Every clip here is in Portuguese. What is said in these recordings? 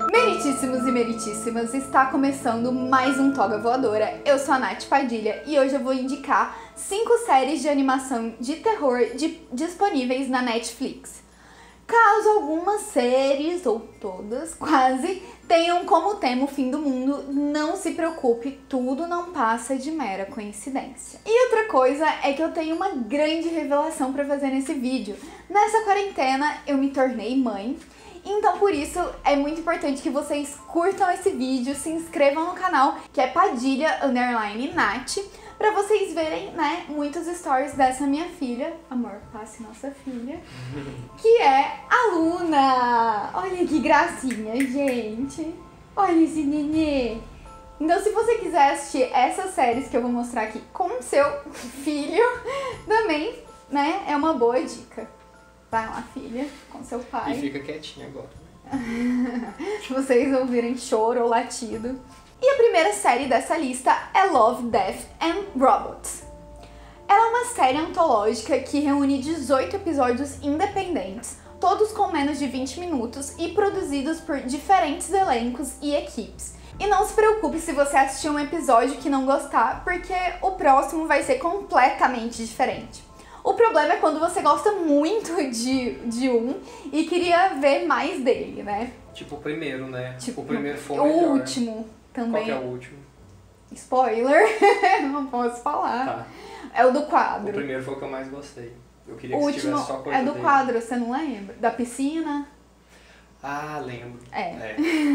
Meritíssimos e meritíssimas, está começando mais um Toga Voadora. Eu sou a Nath Padilha e hoje eu vou indicar 5 séries de animação de terror disponíveis na Netflix. Caso algumas séries, ou todas, quase, tenham como tema o fim do mundo, não se preocupe, tudo não passa de mera coincidência. E outra coisa é que eu tenho uma grande revelação para fazer nesse vídeo. Nessa quarentena eu me tornei mãe. Então por isso é muito importante que vocês curtam esse vídeo, se inscrevam no canal, que é Padilha_Nath, pra vocês verem, né, muitos stories dessa minha filha, amor, passe nossa filha, que é a Luna. Olha que gracinha, gente. Olha esse nenê. Então se você quiser assistir essas séries que eu vou mostrar aqui com seu filho, também, né, é uma boa dica. Vai lá, filha, com seu pai. E fica quietinha agora. Se vocês ouvirem choro ou latido. E a primeira série dessa lista é Love, Death and Robots. Ela é uma série antológica que reúne 18 episódios independentes, todos com menos de 20 minutos e produzidos por diferentes elencos e equipes. E não se preocupe se você assistir um episódio que não gostar, porque o próximo vai ser completamente diferente. O problema é quando você gosta muito de um e queria ver mais dele, né? Tipo o primeiro, né? Tipo, o primeiro foi o o melhor. último também. Qual que é o último? Spoiler, não posso falar. Tá. É o do O quadro. primeiro foi o que eu mais gostei. Eu queria O que último tivesse só coisa é do dele. quadro, você não lembra? Da piscina? Ah, lembro. É.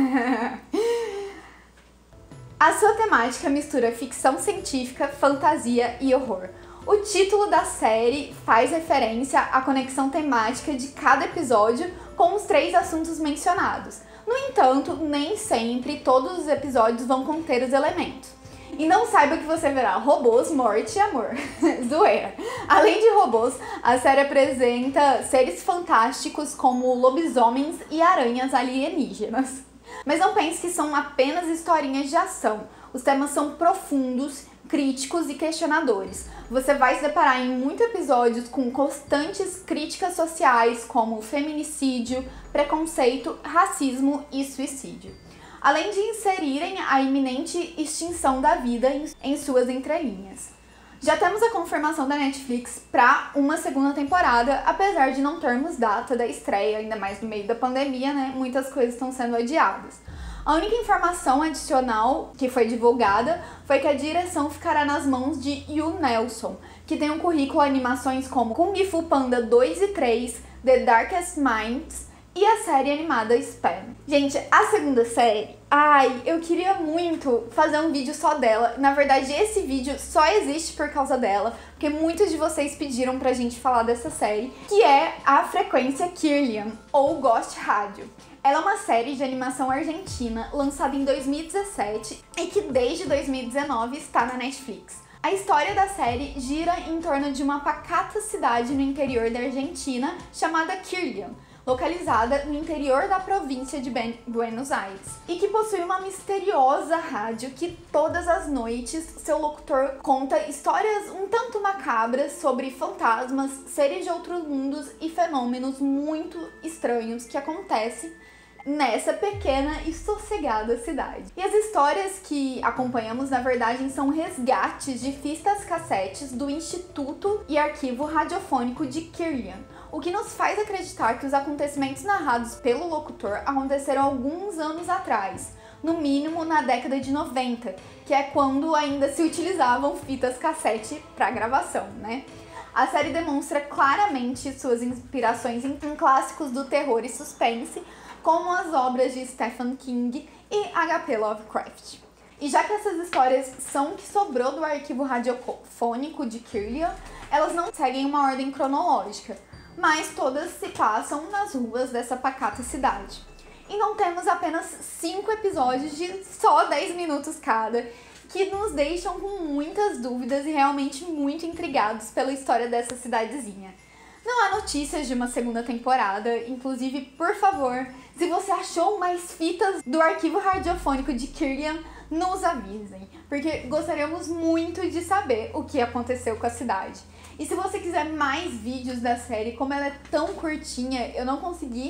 A sua temática mistura ficção científica, fantasia e horror. O título da série faz referência à conexão temática de cada episódio com os 3 assuntos mencionados. No entanto, nem sempre todos os episódios vão conter os elementos. E não saiba que você verá robôs, morte e amor. Zoeira. Além de robôs, a série apresenta seres fantásticos como lobisomens e aranhas alienígenas. Mas não pense que são apenas historinhas de ação. Os temas são profundos, críticos e questionadores. Você vai se deparar em muitos episódios com constantes críticas sociais como feminicídio, preconceito, racismo e suicídio. Além de inserirem a iminente extinção da vida em suas entrelinhas. Já temos a confirmação da Netflix para uma segunda temporada, apesar de não termos data da estreia, ainda mais no meio da pandemia, né? Muitas coisas estão sendo adiadas. A única informação adicional que foi divulgada foi que a direção ficará nas mãos de Yu Nelson, que tem um currículo em animações como Kung Fu Panda 2 e 3, The Darkest Minds e a série animada Spam. Gente, a segunda série, eu queria muito fazer um vídeo só dela. Na verdade, esse vídeo só existe por causa dela, porque muitos de vocês pediram pra gente falar dessa série, que é a Frequência Kirlian, ou Ghost Rádio. Ela é uma série de animação argentina lançada em 2017 e que desde 2019 está na Netflix. A história da série gira em torno de uma pacata cidade no interior da Argentina chamada Kirlian, localizada no interior da província de Buenos Aires, e que possui uma misteriosa rádio que todas as noites seu locutor conta histórias um tanto macabras sobre fantasmas, seres de outros mundos e fenômenos muito estranhos que acontecem nessa pequena e sossegada cidade. E as histórias que acompanhamos, na verdade, são resgates de fitas cassetes do Instituto e Arquivo Radiofônico de Kirlian, o que nos faz acreditar que os acontecimentos narrados pelo locutor aconteceram alguns anos atrás, no mínimo na década de 90, que é quando ainda se utilizavam fitas cassete para gravação, né? A série demonstra claramente suas inspirações em clássicos do terror e suspense, como as obras de Stephen King e H.P. Lovecraft. E já que essas histórias são o que sobrou do arquivo radiofônico de Kirlian, elas não seguem uma ordem cronológica, mas todas se passam nas ruas dessa pacata cidade. Então temos apenas 5 episódios de só 10 minutos cada, que nos deixam com muitas dúvidas e realmente muito intrigados pela história dessa cidadezinha. Não há notícias de uma segunda temporada, inclusive, por favor, se você achou mais fitas do arquivo radiofônico de Kirlian, nos avisem, porque gostaríamos muito de saber o que aconteceu com a cidade. E se você quiser mais vídeos da série, como ela é tão curtinha, eu não consegui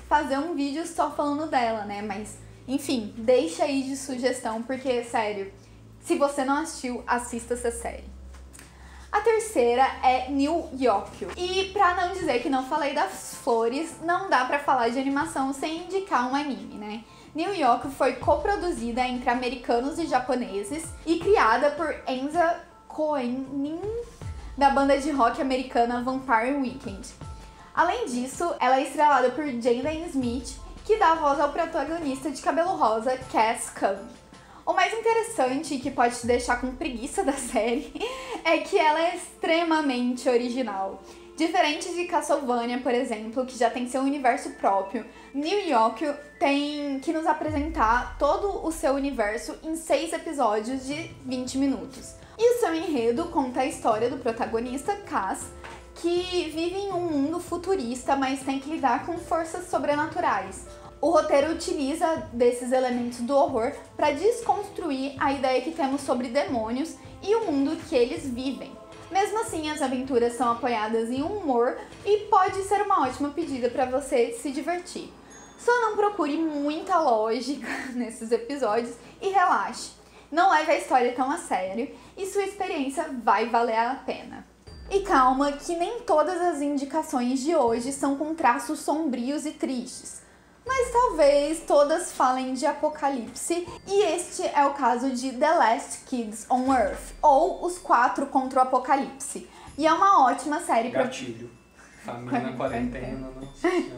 fazer um vídeo só falando dela, né? Mas, enfim, deixa aí de sugestão, porque, sério, se você não assistiu, assista essa série. A terceira é New Yokio. E pra não dizer que não falei das flores, não dá pra falar de animação sem indicar um anime, né? New Yokio foi coproduzida entre americanos e japoneses e criada por Enza Koenig, da banda de rock americana Vampire Weekend. Além disso, ela é estrelada por Jaden Smith, que dá voz ao protagonista de cabelo rosa, Cass Cam. O mais interessante, que pode te deixar com preguiça da série, é que ela é extremamente original. Diferente de Castlevania, por exemplo, que já tem seu universo próprio, New Yokio tem que nos apresentar todo o seu universo em 6 episódios de 20 minutos. E o seu enredo conta a história do protagonista, Cass, que vive em um mundo futurista, mas tem que lidar com forças sobrenaturais. O roteiro utiliza desses elementos do horror para desconstruir a ideia que temos sobre demônios e o mundo que eles vivem. Mesmo assim, as aventuras são apoiadas em humor e pode ser uma ótima pedida para você se divertir. Só não procure muita lógica nesses episódios e relaxe. Não leve a história tão a sério e sua experiência vai valer a pena. E calma, que nem todas as indicações de hoje são com traços sombrios e tristes. Mas talvez todas falem de apocalipse, e este é o caso de The Last Kids on Earth, ou Os Quatro contra o Apocalipse. E é uma ótima série pra... Gatilho. Família na quarentena, não.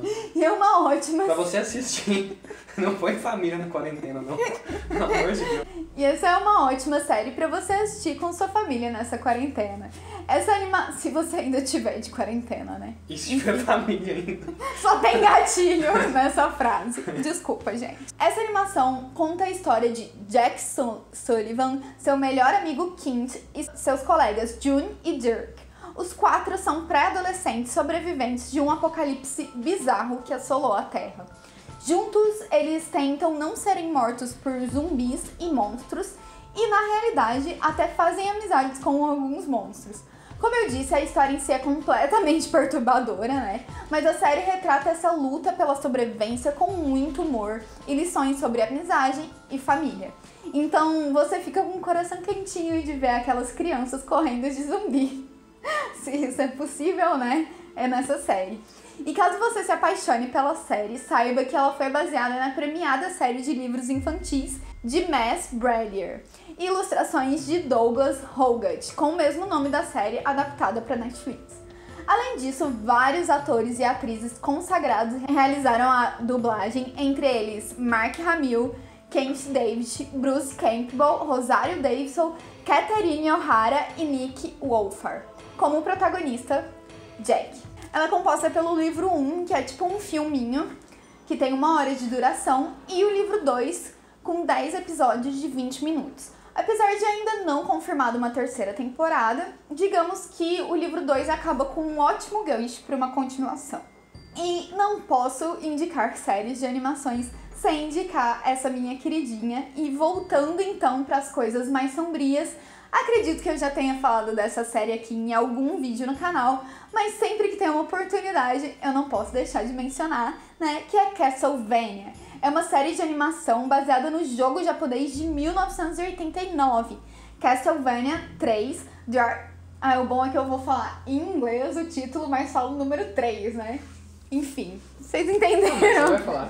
E é uma ótima... Pra você assistir. Não põe família na quarentena, não. Pelo amor de Deus. E essa é uma ótima série pra você assistir com sua família nessa quarentena. Essa se você ainda tiver de quarentena, né? E se tiver família ainda? Só tem gatilho nessa frase. Desculpa, gente. Essa animação conta a história de Jack Sullivan, seu melhor amigo Kint e seus colegas June e Dirk. Os 4 são pré-adolescentes sobreviventes de um apocalipse bizarro que assolou a Terra. Juntos, eles tentam não serem mortos por zumbis e monstros e, na realidade, até fazem amizades com alguns monstros. Como eu disse, a história em si é completamente perturbadora, né? Mas a série retrata essa luta pela sobrevivência com muito humor e lições sobre amizade e família. Então, você fica com o coração quentinho de ver aquelas crianças correndo de zumbi. Se isso é possível, né? É nessa série. E caso você se apaixone pela série, saiba que ela foi baseada na premiada série de livros infantis de Mass Brallier e ilustrações de Douglas Hogarth, com o mesmo nome da série, adaptada para Netflix. Além disso, vários atores e atrizes consagrados realizaram a dublagem, entre eles Mark Hamill, Kent David, Bruce Campbell, Rosário Dawson, Catherine O'Hara e Nick Wolfar, como protagonista, Jack. Ela é composta pelo livro 1, que é tipo um filminho, que tem 1 hora de duração, e o livro 2, com 10 episódios de 20 minutos. Apesar de ainda não confirmada uma 3ª temporada, digamos que o livro 2 acaba com um ótimo gancho para uma continuação. E não posso indicar séries de animações sem indicar essa minha queridinha. E voltando então para as coisas mais sombrias, acredito que eu já tenha falado dessa série aqui em algum vídeo no canal, mas sempre que tem uma oportunidade eu não posso deixar de mencionar, né, que é Castlevania. É uma série de animação baseada no jogo japonês de 1989, Castlevania 3 Dark... o bom é que eu vou falar em inglês o título, mas falo o número 3, né? Enfim, vocês entenderam? Você vai falar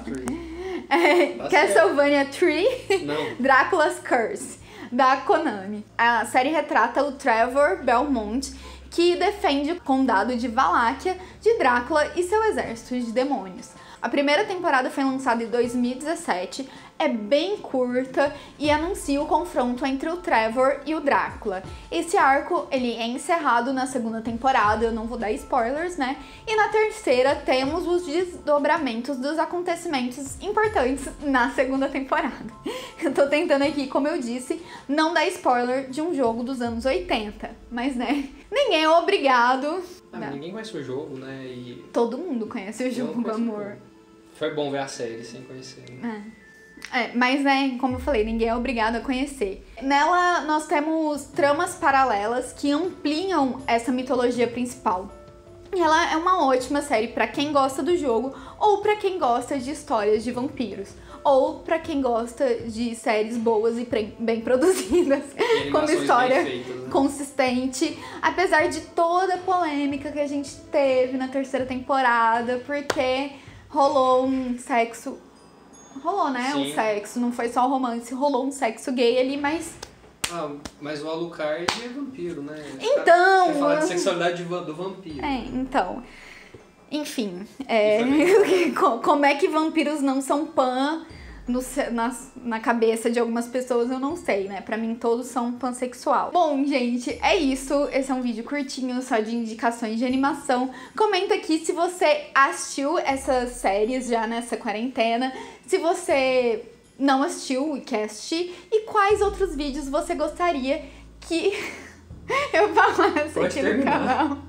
3. Castlevania 3 Não. Dracula's Curse, da Konami. A série retrata o Trevor Belmont, que defende o condado de Valáquia de Drácula e seu exército de demônios. A primeira temporada foi lançada em 2017, é bem curta e anuncia o confronto entre o Trevor e o Drácula. Esse arco ele é encerrado na 2ª temporada, eu não vou dar spoilers, né? E na 3ª temos os desdobramentos dos acontecimentos importantes na 2ª temporada. Eu tô tentando aqui, como eu disse, não dar spoiler de um jogo dos anos 80, mas né, ninguém é obrigado. Mas ninguém conhece o jogo, né? E todo mundo conhece o jogo, amor. Foi bom ver a série sem conhecer, né? Mas né, como eu falei, ninguém é obrigado a conhecer. Nela nós temos tramas paralelas que ampliam essa mitologia principal. E ela é uma ótima série pra quem gosta do jogo ou pra quem gosta de histórias de vampiros. Ou pra quem gosta de séries boas e bem produzidas, com uma história feitas, né? consistente. Apesar de toda a polêmica que a gente teve na terceira temporada, porque rolou um sexo... Rolou, né? Sim. Um sexo, não foi só um romance, rolou um sexo gay ali, mas... Ah, mas o Alucard é vampiro, né? Então... Você fala de sexualidade do vampiro. Então... Enfim, como é que vampiros não são pan na cabeça de algumas pessoas, eu não sei, né? Pra mim, todos são pansexual. Bom, gente, é isso. Esse é um vídeo curtinho, só de indicações de animação. Comenta aqui se você assistiu essas séries já nessa quarentena, se você não assistiu e quer assistir, e quais outros vídeos você gostaria que eu falasse aqui no canal.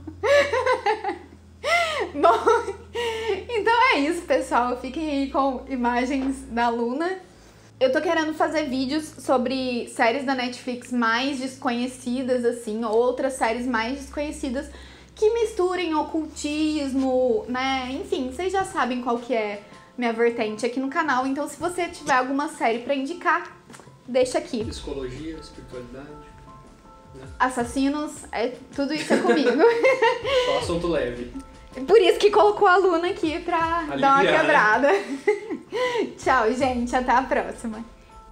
Bom, então é isso, pessoal. Fiquem aí com imagens da Luna. Eu tô querendo fazer vídeos sobre séries da Netflix mais desconhecidas, assim, ou outras séries mais desconhecidas que misturem ocultismo, né? Enfim, vocês já sabem qual que é minha vertente aqui no canal. Então, se você tiver alguma série pra indicar, deixa aqui. Psicologia, espiritualidade, né? Assassinos, tudo isso é comigo. Só assunto leve. Por isso que colocou a Luna aqui pra dar uma Aliviar, quebrada. Tchau, gente. Até a próxima.